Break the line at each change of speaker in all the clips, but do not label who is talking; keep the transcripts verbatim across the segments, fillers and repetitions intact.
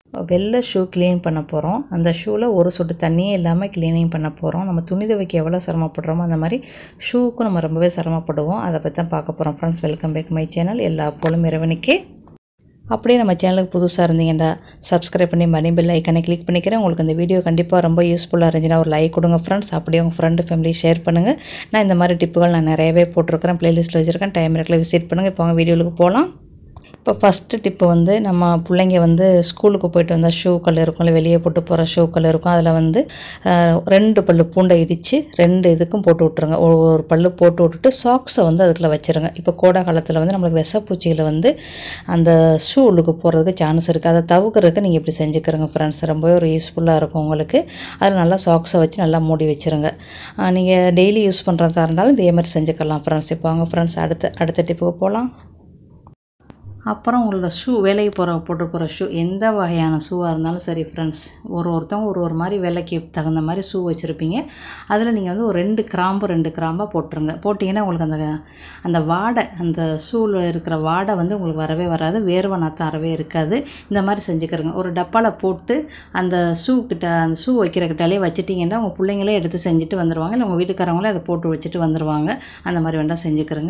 வெள்ளை shoe clean பண்ண போகிறோம். அந்த ஷூவில் ஒரு சொட்டு தண்ணியே இல்லாமல் க்ளீனிங் பண்ண போகிறோம். நம்ம துணி துவைக்க எவ்வளோ சிரமப்படுறோமோ அந்த மாதிரி ஷூவுக்கும் நம்ம ரொம்பவே சிரமப்படுவோம். அதை பற்றி தான் பார்க்க போகிறோம். Friends, welcome back my channel. எல்லா போலும் இறைவனுக்கே. அப்படியே நம்ம சேனலுக்கு புதுசாக இருந்தீங்கன்னா சப்ஸ்கிரைப் பண்ணி மணி பெல் ஐக்கனை கிளிக் பண்ணிக்கிறேன். உங்களுக்கு இந்த வீடியோ கண்டிப்பாக ரொம்ப யூஸ்ஃபுல்லாக இருந்துச்சுன்னா ஒரு லைக் கொடுங்க ஃப்ரெண்ட்ஸ். அப்படியே உங்கள் ஃப்ரெண்டு ஃபேமிலி ஷேர் பண்ணுங்கள். நான் இந்த மாதிரி டிப்புகள் நான் நிறையவே போட்டிருக்கிறேன், ப்ளேலிஸ்ட்டில் வச்சுருக்கேன். டைம் இருக்குள்ள விசிட் பண்ணுங்கள். இப்போ அவங்க வீடியோவுக்கு போகலாம். இப்போ ஃபஸ்ட்டு டிப்பு வந்து நம்ம பிள்ளைங்க வந்து ஸ்கூலுக்கு போய்ட்டு வந்தால் ஷூக்கள் இருக்கும், வெளியே போட்டு போகிற ஷூக்கள் இருக்கும். அதில் வந்து ரெண்டு பல்லு பூண்டை இடித்து ரெண்டு இதுக்கும் போட்டு விட்ருங்க. ஒரு பல்லு போட்டு விட்டுட்டு சாக்ஸை வந்து அதுக்குள்ளே வச்சுருங்க. இப்போ கோடை காலத்தில் வந்து நம்மளுக்கு விஷப்பூச்சிகளை வந்து அந்த ஷூ உள்ளுக்கு போகிறதுக்கு சான்ஸ் இருக்குது. அதை தவிர்க்கிறதுக்கு நீங்கள் இப்படி செஞ்சுக்கிறங்க ஃப்ரெண்ட்ஸ். ரொம்பவே ஒரு யூஸ்ஃபுல்லாக இருக்கும் உங்களுக்கு. அதில் நல்லா சாக்ஸை வச்சு நல்லா மூடி வச்சுருங்க. நீங்கள் டெய்லி யூஸ் பண்ணுறதா இருந்தாலும் இதே மாதிரி செஞ்சுக்கலாம் ஃப்ரெண்ட்ஸ். இப்போ அவங்க ஃப்ரெண்ட்ஸ் அடுத்த அடுத்த டிப்புக்கு போகலாம். அப்புறம் உங்களோட ஷூ, வேலைக்கு போகிற போட்டு போகிற ஷூ எந்த வகையான ஷூவாக இருந்தாலும் சரி ஃப்ரெண்ட்ஸ், ஒரு ஒருத்தவங்க ஒரு ஒரு மாதிரி வேலைக்கு தகுந்த மாதிரி ஷூ வச்சுருப்பீங்க. அதில் நீங்கள் வந்து ஒரு ரெண்டு கிராம்பு ரெண்டு கிராம்பாக போட்டுருங்க. போட்டிங்கன்னா உங்களுக்கு அந்த அந்த வாடை, அந்த ஷூவில் இருக்கிற வாடை வந்து உங்களுக்கு வரவே வராது, வேர்வை நாற்றம் அறவே இருக்காது. இந்த மாதிரி செஞ்சுக்கிறங்க. ஒரு டப்பாவில் போட்டு அந்த ஷூ கிட்ட, அந்த ஷூ வைக்கிற கிட்டாலே வச்சுட்டிங்கன்னா உங்கள் பிள்ளைங்களே எடுத்து செஞ்சுட்டு வந்துடுவாங்க. இல்லை உங்கள் வீட்டுக்காரங்களே அதை போட்டு வச்சுட்டு வந்துடுவாங்க. அந்த மாதிரி வேண்டாம் செஞ்சுக்கிறங்க.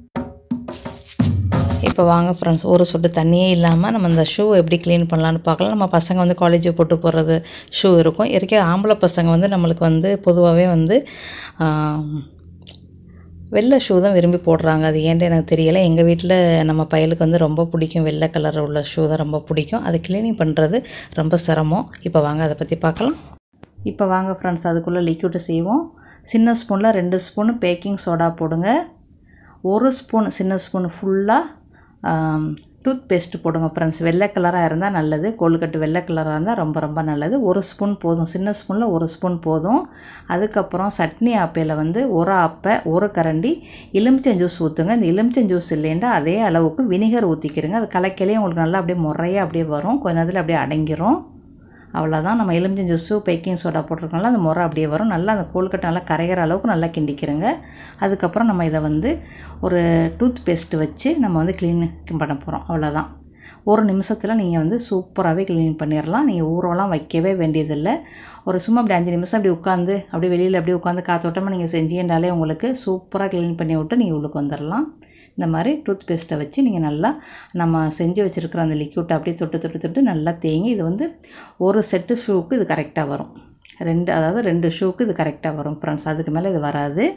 இப்போ வாங்க ஃப்ரெண்ட்ஸ், ஒரு சொட்டு தண்ணியே இல்லாமல் நம்ம அந்த ஷூ எப்படி க்ளீன் பண்ணலான்னு பார்க்கலாம். நம்ம பசங்க வந்து காலேஜ் போட்டு போகிறது ஷூ இருக்கும். இறக்கே ஆம்பளை பசங்க வந்து நம்மளுக்கு வந்து பொதுவாகவே வந்து வெள்ளை ஷூ தான் விரும்பி போடுறாங்க. அது ஏன்ட்டு எனக்கு தெரியலை. எங்கள் வீட்டில் நம்ம பையலுக்கு வந்து ரொம்ப பிடிக்கும், வெள்ளை கலர் உள்ள ஷூ தான் ரொம்ப பிடிக்கும். அது க்ளீனிங் பண்ணுறது ரொம்ப சிரமம். இப்போ வாங்க அதை பற்றி பார்க்கலாம். இப்போ வாங்க ஃப்ரெண்ட்ஸ், அதுக்குள்ளே லிக்விட் செய்வோம். சின்ன ஸ்பூனில் ரெண்டு ஸ்பூனு பேக்கிங் சோடா போடுங்க. ஒரு ஸ்பூன் சின்ன ஸ்பூன் ஃபுல்லாக டூத் பேஸ்ட்டு போடுங்க ஃப்ரெண்ட்ஸ். வெள்ளை கலராக இருந்தால் நல்லது, கோல்கட்டு வெள்ளை கலராக இருந்தால் ரொம்ப ரொம்ப நல்லது. ஒரு ஸ்பூன் போதும், சின்ன ஸ்பூனில் ஒரு ஸ்பூன் போதும். அதுக்கப்புறம் சட்னி ஆப்பையில் வந்து ஒரு ஆப்பை ஒரு கரண்டி எலுமிச்சம் ஜூஸ் ஊற்றுங்க. இந்த எலுமிச்சம் ஜூஸ் இல்லைன்னா அதே அளவுக்கு வினிகர் ஊற்றிக்கிறங்க. அது கலக்கையிலே உங்களுக்கு நல்லா அப்படியே முறையாக அப்படியே வரும், கொஞ்ச நேரத்தில் அப்படியே அடங்கிரும். அவ்வளோதான். நம்ம எலுமிச்சம் ஜூஸு பேக்கிங் சோடா போட்டிருக்கனால அந்த முறை அப்படியே வரும். நல்லா அந்த கோல்கட்டை நல்லா கரைகிற அளவுக்கு நல்லா கிண்டிக்கிறங்க. அதுக்கப்புறம் நம்ம இதை வந்து ஒரு டூத் பேஸ்ட்டு வச்சு நம்ம வந்து க்ளீன் பண்ண போகிறோம். அவ்வளோதான். ஒரு நிமிஷத்தில் நீங்கள் வந்து சூப்பராகவே க்ளீன் பண்ணிடலாம். நீங்கள் ஊரெல்லாம் வைக்கவே வேண்டியதில்லை. ஒரு சும்மா அப்படி அஞ்சு நிமிஷம் அப்படி உட்காந்து அப்படியே வெளியில் அப்படியே உட்காந்து காத்தோட்டமாக நீங்கள் செஞ்சீங்கன்னாலே உங்களுக்கு சூப்பராக க்ளீன் பண்ணி விட்டு நீங்கள் உள்ளுக்கு வந்துடலாம். இந்த மாதிரி டூத் பேஸ்ட்டை வச்சு நீங்கள் நல்லா நம்ம செஞ்சு வச்சுருக்கிற அந்த லிக்விட்டை அப்படியே தொட்டு தொட்டு தொட்டு நல்லா தேங்கி, இது வந்து ஒரு செட்டு ஷூவுக்கு இது கரெக்டாக வரும். ரெண்டு அதாவது ரெண்டு ஷூவுக்கு இது கரெக்டாக வரும் ஃப்ரெண்ட்ஸ். அதுக்கு மேலே இது வராது.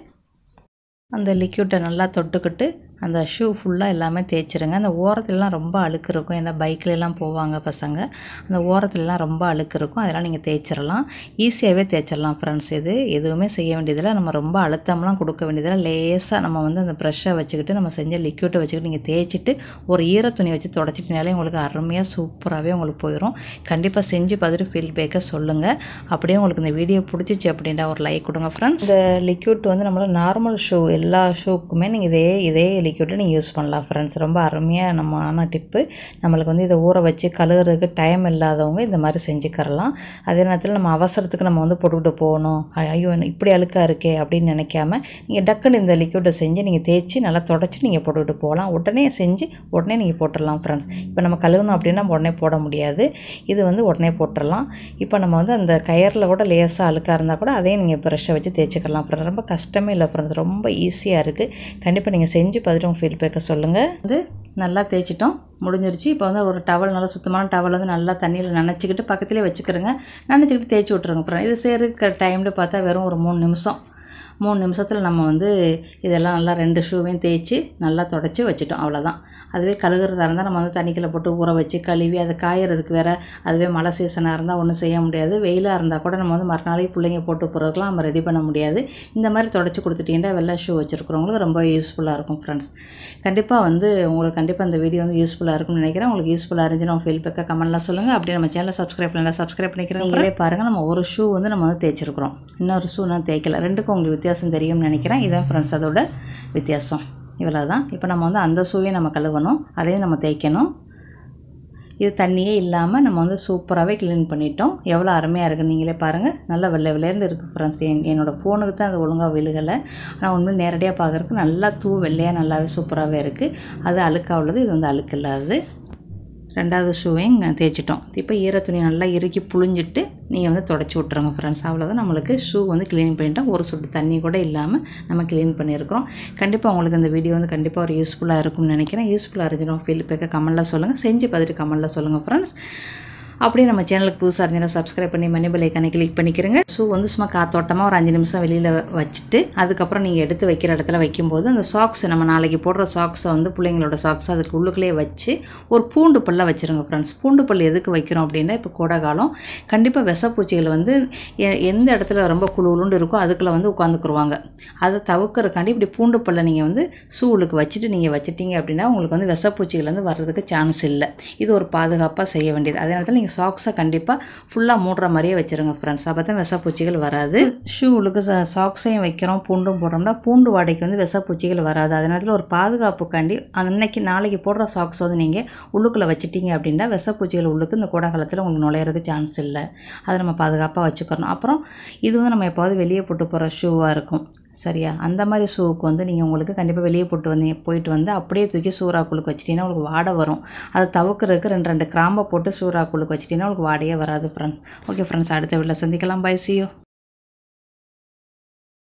அந்த லிக்விட்டை நல்லா தொட்டுக்கிட்டு அந்த ஷூ ஃபுல்லாக எல்லாமே தேய்ச்சிருங்க. அந்த ஓரத்துலலாம் ரொம்ப அழுக்கு இருக்கும். ஏன்னா பைக்கிலலாம் போவாங்க பசங்க, அந்த ஓரத்துலலாம் ரொம்ப அழுக்கு இருக்கும். அதெல்லாம் நீங்கள் தேய்ச்சிடலாம், ஈஸியாகவே தேய்ச்சிடலாம் ஃப்ரெண்ட்ஸ். இது எதுவுமே செய்ய வேண்டியதில்லை, நம்ம ரொம்ப அழுத்தம்லாம் கொடுக்க வேண்டியதில்லை. லேசாக நம்ம வந்து அந்த ப்ரெஷ்ஷை வச்சுக்கிட்டு நம்ம செஞ்ச லிக்விட்டை வச்சுக்கிட்டு நீங்கள் தேய்ச்சிட்டு ஒரு ஈர துணி வச்சு தொடச்சிட்டினாலே உங்களுக்கு அருமையாக சூப்பராகவே உங்களுக்கு போயிடும். கண்டிப்பாக செஞ்சு பார்த்துட்டு ஃபீட்பேக்கை சொல்லுங்கள். அப்படியே உங்களுக்கு இந்த வீடியோ பிடிச்சிச்சு அப்படின்னா ஒரு லைக் கொடுங்க ஃப்ரெண்ட்ஸ். இந்த லிக்விட் வந்து நம்மளோட நார்மல் ஷூ எல்லா ஷூக்குமே நீங்கள் இதே இதே லிக்விட்டை நீங்கள் யூஸ் பண்ணலாம் ஃப்ரெண்ட்ஸ். ரொம்ப அருமையாக நம்மளான டிப்பு. நம்மளுக்கு வந்து இதை ஊற வச்சு கழுகுறதுக்கு டைம் இல்லாதவங்க இந்த மாதிரி செஞ்சுக்கிறலாம். அதே நேரத்தில் நம்ம அவசரத்துக்கு நம்ம வந்து போட்டுக்கிட்டு போகணும், ஐயோ இப்படி அழுக்காக இருக்கே அப்படின்னு நினைக்காம நீங்கள் டக்குன்னு இந்த லிக்விட்டை செஞ்சு நீங்கள் தேய்ச்சி நல்லா தொடச்சி நீங்கள் போட்டுக்கிட்டு போகலாம். உடனே செஞ்சு உடனே நீங்கள் போட்டுடலாம் ஃப்ரெண்ட்ஸ். இப்போ நம்ம கழுகணும் அப்படின்னா உடனே போட முடியாது, இது வந்து உடனே போட்டுடலாம். இப்போ நம்ம வந்து அந்த கயரில் கூட லேசாக அழுக்காக இருந்தால் கூட அதையும் நீங்கள் ப்ரெஷ்ஷை வச்சு தேய்ச்சிக்கலாம் ஃப்ரெண்ட்ஸ். ரொம்ப கஷ்டமே இல்லை ஃப்ரெண்ட்ஸ், ரொம்ப ஈஸியாக இருக்குது. கண்டிப்பாக நீங்கள் செஞ்சு பார்த்துட்டு உங்கள் ஃபீட்பேக்கை சொல்லுங்கள். வந்து நல்லா தேய்ச்சிட்டோம், முடிஞ்சிருச்சு. இப்போ வந்து ஒரு டவல், நல்லா சுத்தமான டவல் வந்து நல்லா தண்ணியில் நனைச்சிக்கிட்டு பக்கத்துலேயே வச்சுக்கிறேங்க. நனைச்சிக்கிட்டு தேய்ச்சி விட்ருங்க அப்புறம். இது சேர்க்கிற டைமில் பார்த்தா வெறும் ஒரு மூணு நிமிஷம் மூணு நிமிஷத்தில் நம்ம வந்து இதெல்லாம் நல்லா ரெண்டு ஷூவையும் தேய்ச்சி நல்லா தொடச்சி வச்சுட்டோம். அவ்வளோதான். அதுவே கழுகுறதா இருந்தால் நம்ம வந்து தண்ணிக்குள்ளே போட்டு ஊற வச்சு கழுவி அதை காயறதுக்கு வேறு, அதுவே மழை சீசனாக இருந்தால் ஒன்றும் செய்ய முடியாது. வெயிலாக இருந்தால் கூட நம்ம வந்து மறுநாளைக்கு பிள்ளைங்க போட்டு போகிறதுக்கெலாம் நம்ம ரெடி பண்ண முடியாது. இந்த மாதிரி தொடச்சி கொடுத்துட்டீங்கன்னா வெள்ளை ஷூ வச்சுருக்கிறவங்களுக்கு ரொம்ப யூஸ்ஃபுல்லாக இருக்கும் ஃப்ரெண்ட்ஸ். கண்டிப்பாக வந்து உங்களுக்கு கண்டிப்பாக இந்த வீடியோ வந்து யூஸ்ஃபுல்லாக இருக்கும்னு நினைக்கிறேன். உங்களுக்கு யூஸ்ஃபுல்லாக இருந்துச்சுன்னா உங்கள் ஃபீட்பேக்கை கமெண்ட்லாம் சொல்லுங்கள். அப்படியே நம்ம சேனலை சப்ஸ்கிரைப் பண்ணலாம், சப்ஸ்கிரைப் பண்ணிக்கிறேன். நீங்களே பாருங்கள், நம்ம ஒரு ஷூ வந்து நம்ம வந்து தேய்ச்சிருக்கிறோம், இன்னொரு ஷூ நான் தேய்க்கல. ரெண்டுக்கும் உங்களுக்கு வித்தியாசம் தெரியும்னு நினைக்கிறேன். இதான் ஃப்ரெண்ட்ஸ் அதோட வித்தியாசம். இவ்வளோ தான். இப்போ நம்ம வந்து அந்த ஷூவையும் நம்ம கழுவணும், அதையும் நம்ம தேய்க்கணும். இது தண்ணியே இல்லாமல் நம்ம வந்து சூப்பராகவே க்ளீன் பண்ணிட்டோம். எவ்வளோ அருமையாக இருக்குன்னு நீங்களே பாருங்கள். நல்லா வெள்ளை வெள்ளையர்னு இருக்குது ஃப்ரெண்ட்ஸ். என் என்னோடய ஃபோனுக்கு தான் அது ஒழுங்காக விழுகலை, ஆனால் உண்மையில் நேரடியாக பார்க்குறதுக்கு நல்லா தூ வெள்ளையாக நல்லாவே சூப்பராகவே இருக்குது. அது அழுக்காக உள்ளது, இது வந்து அழுக்கு இல்லாதது. ரெண்டாவது ஷூவையும் தேய்ச்சிட்டோம். இப்போ ஈர துணி நல்லா இறுக்கி புழிஞ்சிட்டு நீங்கள் வந்து தொடச்சி விட்ருங்க ஃப்ரெண்ட்ஸ். அவ்வளோதான், நம்மளுக்கு ஷூ வந்து க்ளீன் பண்ணிட்டா ஒரு சொட்டு தண்ணி கூட இல்லாமல் நம்ம க்ளீன் பண்ணியிருக்கிறோம். கண்டிப்பாக உங்களுக்கு இந்த வீடியோ வந்து கண்டிப்பாக ஒரு யூஸ்ஃபுல்லாக இருக்கும்னு நினைக்கிறேன். யூஸ்ஃபுல்லாக இருந்துச்சுன்னா ஃபீட்பேக்கை கமெண்ட்டில் சொல்லுங்கள், செஞ்சு பார்த்துட்டு கமெண்ட்டில் சொல்லுங்கள் ஃப்ரெண்ட்ஸ். அப்படியே நம்ம சேனலுக்கு புதுசாக இருந்தீங்கன்னா சப்ஸ்கிரைப் பண்ணி மணி பெல் ஐக்கானை கிளிக் பண்ணிக்கிறங்க. ஷூ வந்து சும்மா காத்தோட்டமாக ஒரு அஞ்சு நிமிஷம் வெளியில் வச்சுட்டு அதுக்கப்புறம் நீங்கள் எடுத்து வைக்கிற இடத்துல வைக்கும்போது அந்த சாக்ஸ் நம்ம நாளைக்கு போடுற சாக்ஸை வந்து பிள்ளைங்களோட சாக்ஸை அதுக்கு உள்ளுக்குள்ளேயே வச்சு ஒரு பூண்டு பல்ல வச்சுருங்க ஃப்ரெண்ட்ஸ். பூண்டு பல் எதுக்கு வைக்கிறோம் அப்படின்னா, இப்போ கோடை காலம் கண்டிப்பாக விஷப்பூச்சிகள் வந்து எந்த இடத்துல ரொம்ப குழுவுலுண்டு இருக்கோ அதுக்குள்ளே வந்து உட்காந்துக்குருவாங்க. அதை தவிர்க்கறதுக்காண்டி இப்படி பூண்டு பல்ல நீங்கள் வந்து ஷூவுக்கு வச்சுட்டு நீங்கள் வச்சுட்டீங்க அப்படின்னா உங்களுக்கு வந்து விஷப்பூச்சிகள் வந்து வர்றதுக்கு சான்ஸ் இல்லை. இது ஒரு பாதுகாப்பாக செய்ய வேண்டியது. அதே நேரத்தில் நீங்கள் சாக்ஸை கண்டிப்பாக ஃபுல்லாக மூடுற மாதிரியே வச்சுருங்க ஃப்ரெண்ட்ஸ். அப்போ தான் விஷப்பூச்சிகள் வராது. ஷூவுக்கு சாக்ஸையும் வைக்கிறோம், பூண்டும் போடுறோம்னா பூண்டு வாடைக்கு வந்து விஷப்பூச்சிகள் வராது. அதே நேரத்தில் ஒரு பாதுகாப்புக்காண்டி அன்னைக்கு நாளைக்கு போடுற சாக்ஸ் வந்து நீங்கள் உள்ளுக்குள்ளே வச்சுட்டீங்க அப்படின்னா விஷப்பூச்சிகள் உள்ளுக்கு இந்த கோடை காலத்தில் உங்களுக்கு நுழையிறதுக்கு சான்ஸ் இல்லை. அதை நம்ம பாதுகாப்பாக வச்சுக்கணும். அப்புறம் இது வந்து நம்ம எப்போது வெளியே போட்டு போகிற ஷூவாக இருக்கும் சரியா, அந்த மாதிரி ஷூவுக்கு வந்து நீங்கள் உங்களுக்கு கண்டிப்பாக வெளியே போட்டு வந்து போயிட்டு வந்து அப்படியே தூக்கி சூறாக்குளுக்கு வச்சிட்டிங்கன்னா உங்களுக்கு வாடை வரும். அதை தவிர்க்கிறதுக்கு ரெண்டு ரெண்டு கிராம்பை போட்டு சூறாக்குளுக்கு வச்சிட்டிங்கன்னா உங்களுக்கு வாடையே வராது ஃப்ரெண்ட்ஸ். ஓகே ஃப்ரெண்ட்ஸ், அடுத்த வீட்டில் சந்திக்கலாம். Bye, see you.